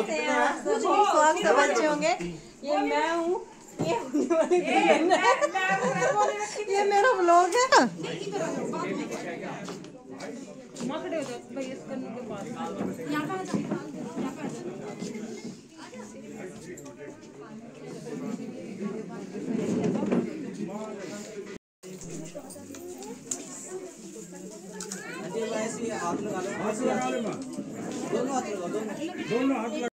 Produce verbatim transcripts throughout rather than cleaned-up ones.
स्वागत सब अच्छे होंगे। ये मैं हूँ, ये ये मेरा ब्लॉग है। हाथ लगा लो, दोनों हाथ लगा, दोनों हाथ लगा।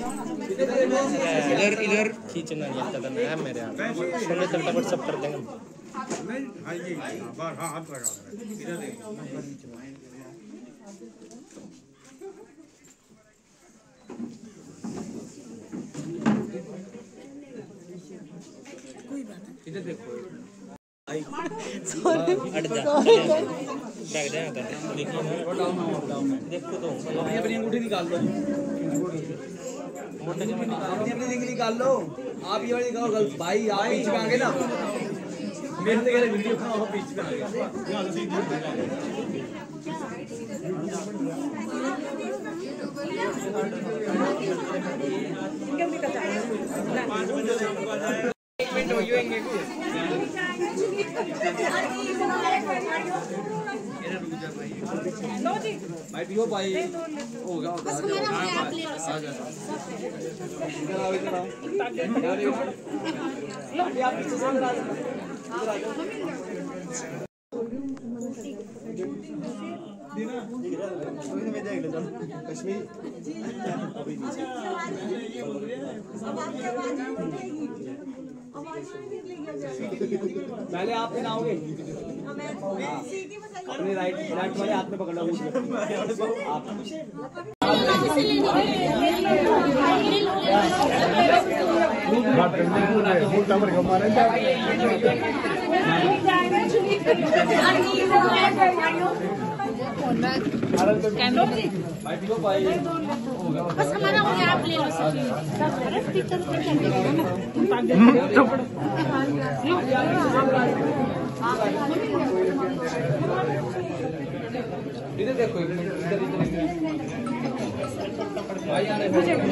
इधर इधर खींचना नहीं आता करना है मेरे हाथ छोटे तक तक सब कर देंगे। नहीं हां ये बार हां हाथ लगा इधर देख। कोई बात नहीं, इधर देखो सॉरी हट जा बैग दे कर देखिए देखो तो अपनी अपनी अंगूठी निकाल लो, मोटे के मोटे अपनी अपनी रिंग निकाल लो। आप ये वाली निकालो गलत भाई, आप बीच में आ गए ना, मेरे से कह रहे वीडियो खाओ, आप बीच में आ गए। एक मिनट हो जाएंगे लो जी भाई पियो भाई होगा होगा आ जा इधर आओ इधर आओ लो आप पीछे से इधर आ जाओ दीना कोई में देख ले चल कश्मीर अभी नीचे पहले आप बनाओगे अपने राइट राइट वाले हाथ में पकड़ लो आप भाई पियो भाई बस हमारा हो गया, आप ले लो स्पीकर पे इधर देखो इधर इधर भाई आने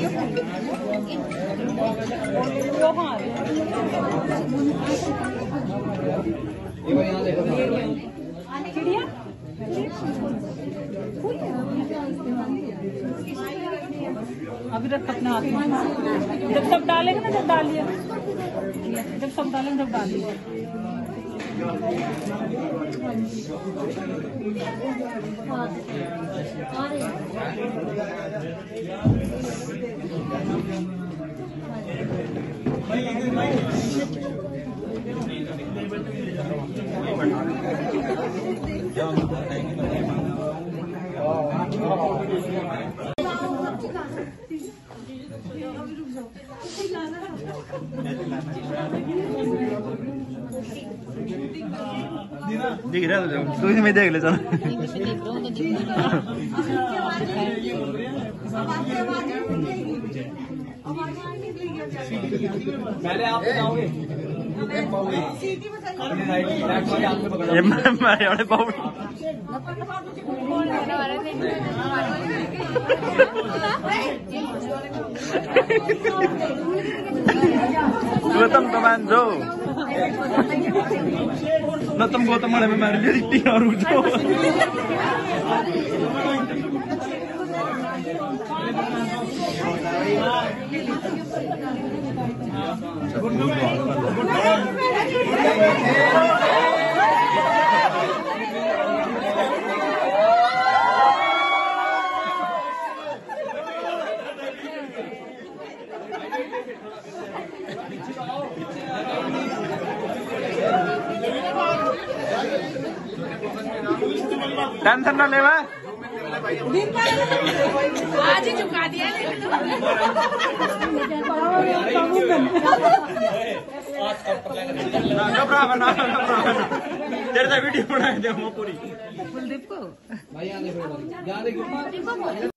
ये भाई यहाँ देखो चिड़िया अभी रख अपने हाथ में, जब सब डालेंगे ना, जब डालिए, जब सब डालेंगे जब डालिए। दिख रहा है तू ही में देख ले चल पहले आप बताओगे अपने राइट राइट वाले हाथ में पकड़ो मैं वाले पाऊ गौतम कमान जो न तुम गौतम वाले में मार लिया और रुक जाओ टेंशन ना ले आज ही चुका दिया तेरे से वीडियो बनाए थे पूरी कुलदीप को भाई यहाँ देखो यहाँ देखो